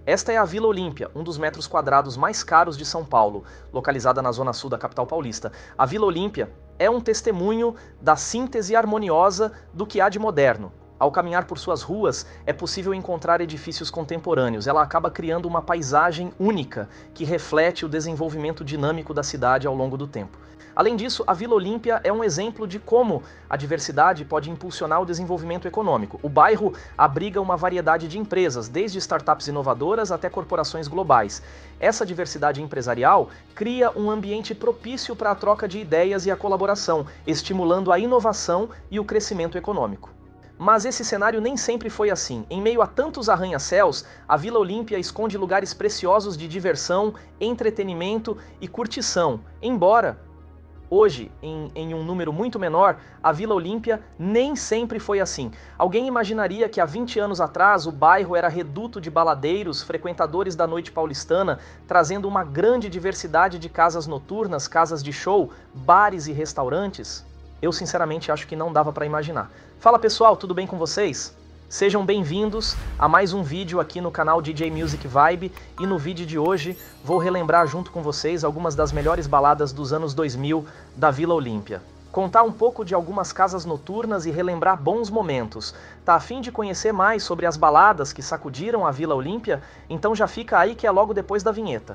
Esta é a Vila Olímpia, um dos metros quadrados mais caros de São Paulo, localizada na zona sul da capital paulista. A Vila Olímpia é um testemunho da síntese harmoniosa do que há de moderno. Ao caminhar por suas ruas, é possível encontrar edifícios contemporâneos. Ela acaba criando uma paisagem única, que reflete o desenvolvimento dinâmico da cidade ao longo do tempo. Além disso, a Vila Olímpia é um exemplo de como a diversidade pode impulsionar o desenvolvimento econômico. O bairro abriga uma variedade de empresas, desde startups inovadoras até corporações globais. Essa diversidade empresarial cria um ambiente propício para a troca de ideias e a colaboração, estimulando a inovação e o crescimento econômico. Mas esse cenário nem sempre foi assim. Em meio a tantos arranha-céus, a Vila Olímpia esconde lugares preciosos de diversão, entretenimento e curtição. Embora, hoje, em um número muito menor, a Vila Olímpia nem sempre foi assim. Alguém imaginaria que há 20 anos atrás o bairro era reduto de baladeiros, frequentadores da noite paulistana, trazendo uma grande diversidade de casas noturnas, casas de show, bares e restaurantes? Eu sinceramente acho que não dava para imaginar. Fala pessoal, tudo bem com vocês? Sejam bem-vindos a mais um vídeo aqui no canal DJ Music Vibe, e no vídeo de hoje vou relembrar junto com vocês algumas das melhores baladas dos anos 2000 da Vila Olímpia. Contar um pouco de algumas casas noturnas e relembrar bons momentos. Tá a fim de conhecer mais sobre as baladas que sacudiram a Vila Olímpia? Então já fica aí que é logo depois da vinheta.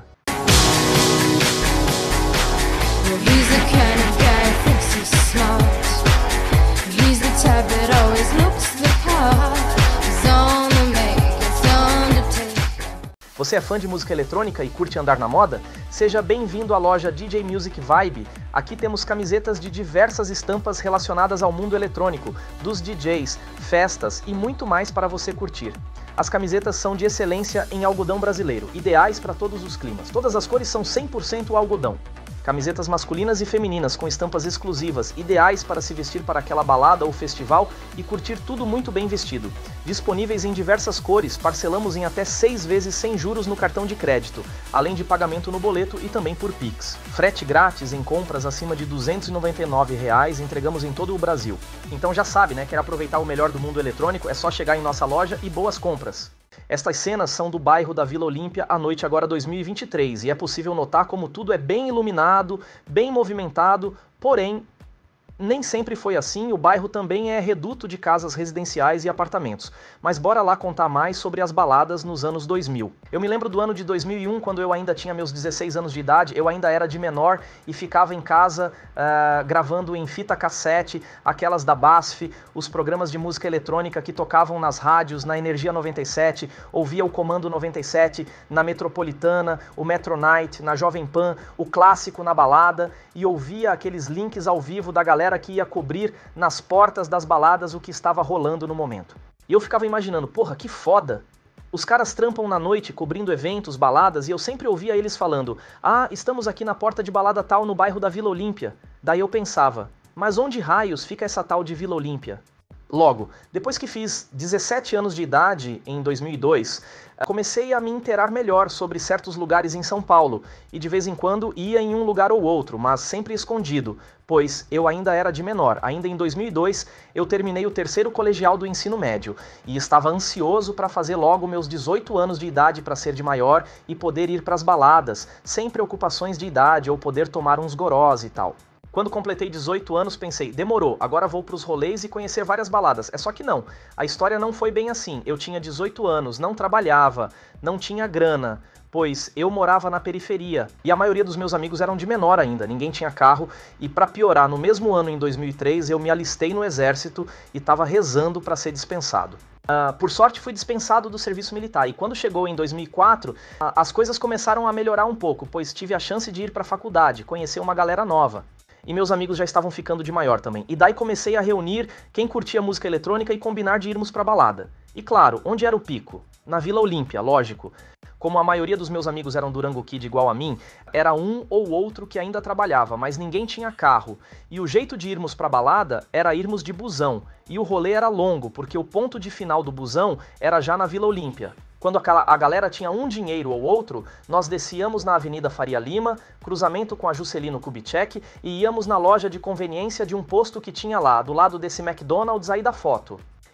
Você é fã de música eletrônica e curte andar na moda? Seja bem-vindo à loja DJ Music Vibe. Aqui temos camisetas de diversas estampas relacionadas ao mundo eletrônico, dos DJs, festas e muito mais para você curtir. As camisetas são de excelência em algodão brasileiro, ideais para todos os climas. Todas as cores são 100% algodão. Camisetas masculinas e femininas com estampas exclusivas, ideais para se vestir para aquela balada ou festival e curtir tudo muito bem vestido. Disponíveis em diversas cores, parcelamos em até 6 vezes sem juros no cartão de crédito, além de pagamento no boleto e também por Pix. Frete grátis em compras acima de R$ 299, entregamos em todo o Brasil. Então já sabe, né? Quer aproveitar o melhor do mundo eletrônico? É só chegar em nossa loja e boas compras! Estas cenas são do bairro da Vila Olímpia à noite agora 2023, e é possível notar como tudo é bem iluminado, bem movimentado, porém, nem sempre foi assim. O bairro também é reduto de casas residenciais e apartamentos. Mas bora lá contar mais sobre as baladas nos anos 2000. Eu me lembro do ano de 2001, quando eu ainda tinha meus 16 anos de idade, eu ainda era de menor e ficava em casa gravando em fita cassete, aquelas da BASF, os programas de música eletrônica que tocavam nas rádios, na Energia 97, ouvia o Comando 97, na Metropolitana, o Metro Night, na Jovem Pan, o Clássico na balada, e ouvia aqueles links ao vivo da galera que ia cobrir nas portas das baladas o que estava rolando no momento. E eu ficava imaginando, porra, que foda! Os caras trampam na noite cobrindo eventos, baladas, e eu sempre ouvia eles falando: ah, estamos aqui na porta de balada tal no bairro da Vila Olímpia. Daí eu pensava, mas onde raios fica essa tal de Vila Olímpia? Logo, depois que fiz 17 anos de idade, em 2002, comecei a me inteirar melhor sobre certos lugares em São Paulo, e de vez em quando ia em um lugar ou outro, mas sempre escondido, pois eu ainda era de menor. Ainda em 2002, eu terminei o terceiro colegial do ensino médio, e estava ansioso para fazer logo meus 18 anos de idade para ser de maior e poder ir para as baladas, sem preocupações de idade ou poder tomar uns gorós e tal. Quando completei 18 anos, pensei, demorou, agora vou para os rolês e conhecer várias baladas. É só que não, a história não foi bem assim. Eu tinha 18 anos, não trabalhava, não tinha grana, pois eu morava na periferia. E a maioria dos meus amigos eram de menor ainda, ninguém tinha carro. E para piorar, no mesmo ano, em 2003, eu me alistei no exército e estava rezando para ser dispensado. Por sorte, fui dispensado do serviço militar, e quando chegou em 2004, as coisas começaram a melhorar um pouco, pois tive a chance de ir para a faculdade, conhecer uma galera nova. E meus amigos já estavam ficando de maior também. E daí comecei a reunir quem curtia música eletrônica e combinar de irmos pra balada. E claro, onde era o pico? Na Vila Olímpia, lógico. Como a maioria dos meus amigos eram Durango Kid igual a mim, era um ou outro que ainda trabalhava, mas ninguém tinha carro. E o jeito de irmos pra balada era irmos de busão. E o rolê era longo, porque o ponto de final do busão era já na Vila Olímpia. Quando a galera tinha um dinheiro ou outro, nós descíamos na Avenida Faria Lima, cruzamento com a Juscelino Kubitschek, e íamos na loja de conveniência de um posto que tinha lá, do lado desse McDonald's aí da foto.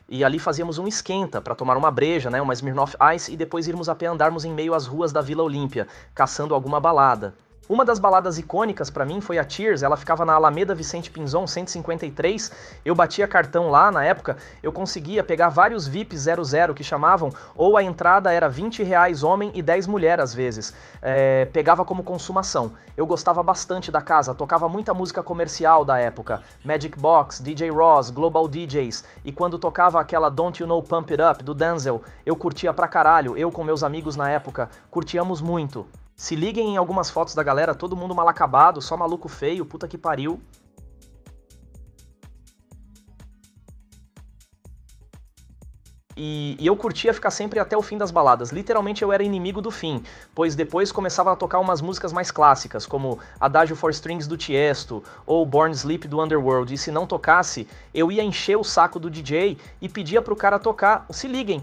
E ali fazíamos um esquenta para tomar uma breja, né, uma Smirnoff Ice, e depois irmos a pé andarmos em meio às ruas da Vila Olímpia, caçando alguma balada. Uma das baladas icônicas pra mim foi a Tears, ela ficava na Alameda Vicente Pinzon, 153, eu batia cartão lá na época, eu conseguia pegar vários VIPs 00 que chamavam, ou a entrada era R$20 homem e 10 mulher às vezes, pegava como consumação. Eu gostava bastante da casa, tocava muita música comercial da época, Magic Box, DJ Ross, Global DJs, e quando tocava aquela Don't You Know Pump It Up, do Denzel, eu curtia pra caralho, eu com meus amigos na época, curtíamos muito. Se liguem em algumas fotos da galera, todo mundo mal acabado, só maluco feio, puta que pariu. E eu curtia ficar sempre até o fim das baladas, literalmente eu era inimigo do fim, pois depois começava a tocar umas músicas mais clássicas, como Adagio for Strings do Tiesto, ou Born Sleep do Underworld, e se não tocasse, eu ia encher o saco do DJ e pedia pro cara tocar, se liguem.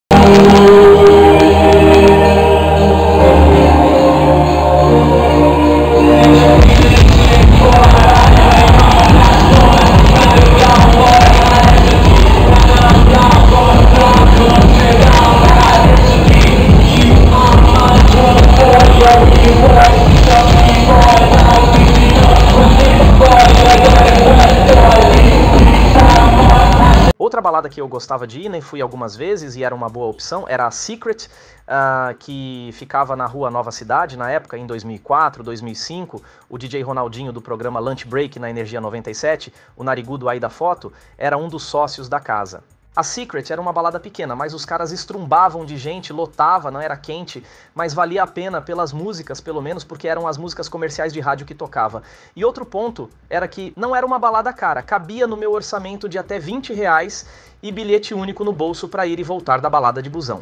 Outra balada que eu gostava de ir, né, fui algumas vezes e era uma boa opção, era a Secret, que ficava na rua Nova Cidade, na época, em 2004, 2005, o DJ Ronaldinho do programa Lunch Break na Energia 97, o narigudo aí da foto, era um dos sócios da casa. A Secret era uma balada pequena, mas os caras estrumbavam de gente, lotava, não era quente, mas valia a pena pelas músicas, pelo menos, porque eram as músicas comerciais de rádio que tocava. E outro ponto era que não era uma balada cara, cabia no meu orçamento de até R$20 e bilhete único no bolso para ir e voltar da balada de busão.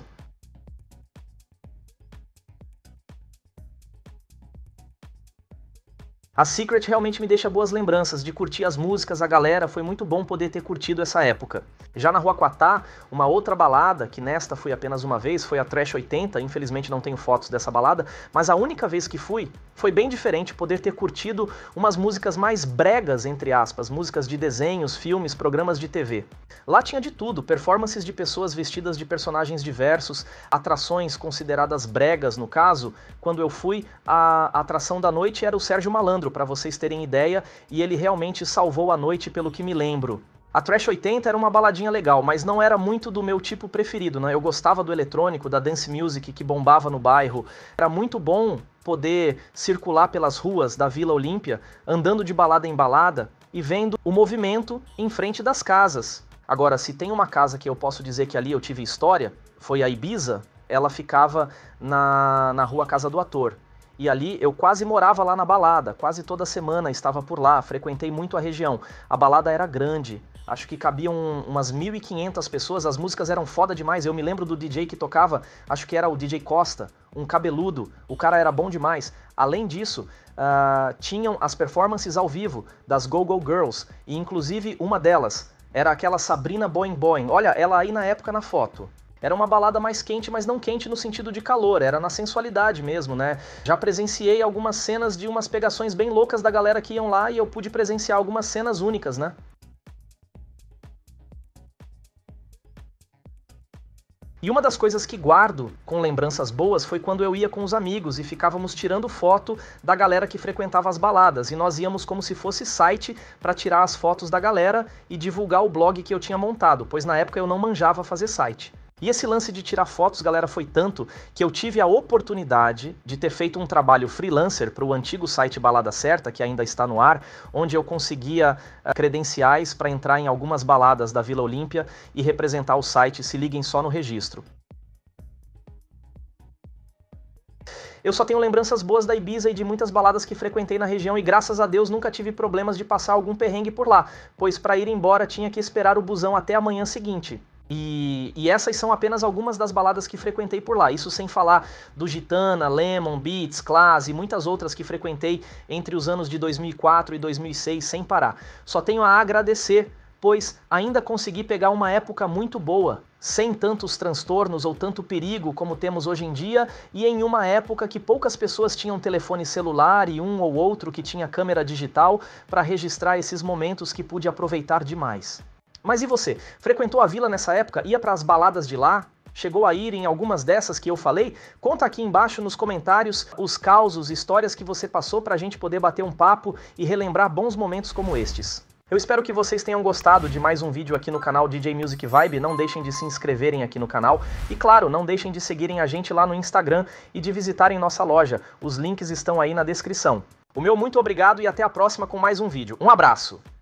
A Secret realmente me deixa boas lembranças de curtir as músicas, a galera, foi muito bom poder ter curtido essa época. Já na Rua Quatá, uma outra balada, que nesta fui apenas uma vez, foi a Trash 80, infelizmente não tenho fotos dessa balada, mas a única vez que fui, foi bem diferente poder ter curtido umas músicas mais bregas, entre aspas, músicas de desenhos, filmes, programas de TV. Lá tinha de tudo, performances de pessoas vestidas de personagens diversos, atrações consideradas bregas no caso. Quando eu fui, a atração da noite era o Sérgio Malandro, para vocês terem ideia, e ele realmente salvou a noite pelo que me lembro. A Trash 80 era uma baladinha legal, mas não era muito do meu tipo preferido, né? Eu gostava do eletrônico, da dance music que bombava no bairro. Era muito bom poder circular pelas ruas da Vila Olímpia, andando de balada em balada e vendo o movimento em frente das casas. Agora, se tem uma casa que eu posso dizer que ali eu tive história, foi a Ibiza, ela ficava na rua Casa do Ator. E ali eu quase morava lá na balada, quase toda semana estava por lá, frequentei muito a região. A balada era grande, acho que cabiam umas 1.500 pessoas, as músicas eram foda demais. Eu me lembro do DJ que tocava, acho que era o DJ Costa, um cabeludo, o cara era bom demais. Além disso, tinham as performances ao vivo das Go-Go Girls, e inclusive uma delas era aquela Sabrina Boing Boing, olha ela aí na época na foto. Era uma balada mais quente, mas não quente no sentido de calor, era na sensualidade mesmo, né? Já presenciei algumas cenas de umas pegações bem loucas da galera que iam lá e eu pude presenciar algumas cenas únicas, né? E uma das coisas que guardo com lembranças boas foi quando eu ia com os amigos e ficávamos tirando foto da galera que frequentava as baladas, e nós íamos como se fosse site para tirar as fotos da galera e divulgar o blog que eu tinha montado, pois na época eu não manjava fazer site. E esse lance de tirar fotos, galera, foi tanto que eu tive a oportunidade de ter feito um trabalho freelancer para o antigo site Balada Certa, que ainda está no ar, onde eu conseguia credenciais para entrar em algumas baladas da Vila Olímpia e representar o site. Se liguem só no registro. Eu só tenho lembranças boas da Ibiza e de muitas baladas que frequentei na região, e graças a Deus nunca tive problemas de passar algum perrengue por lá, pois para ir embora tinha que esperar o busão até a manhã seguinte. E essas são apenas algumas das baladas que frequentei por lá, isso sem falar do Gitana, Lemon, Beats, Class e muitas outras que frequentei entre os anos de 2004 e 2006 sem parar. Só tenho a agradecer, pois ainda consegui pegar uma época muito boa, sem tantos transtornos ou tanto perigo como temos hoje em dia, e em uma época que poucas pessoas tinham telefone celular e um ou outro que tinha câmera digital para registrar esses momentos que pude aproveitar demais. Mas e você? Frequentou a vila nessa época? Ia para as baladas de lá? Chegou a ir em algumas dessas que eu falei? Conta aqui embaixo nos comentários os causos, histórias que você passou pra gente poder bater um papo e relembrar bons momentos como estes. Eu espero que vocês tenham gostado de mais um vídeo aqui no canal DJ Music Vibe. Não deixem de se inscreverem aqui no canal. E claro, não deixem de seguirem a gente lá no Instagram e de visitarem nossa loja. Os links estão aí na descrição. O meu muito obrigado e até a próxima com mais um vídeo. Um abraço!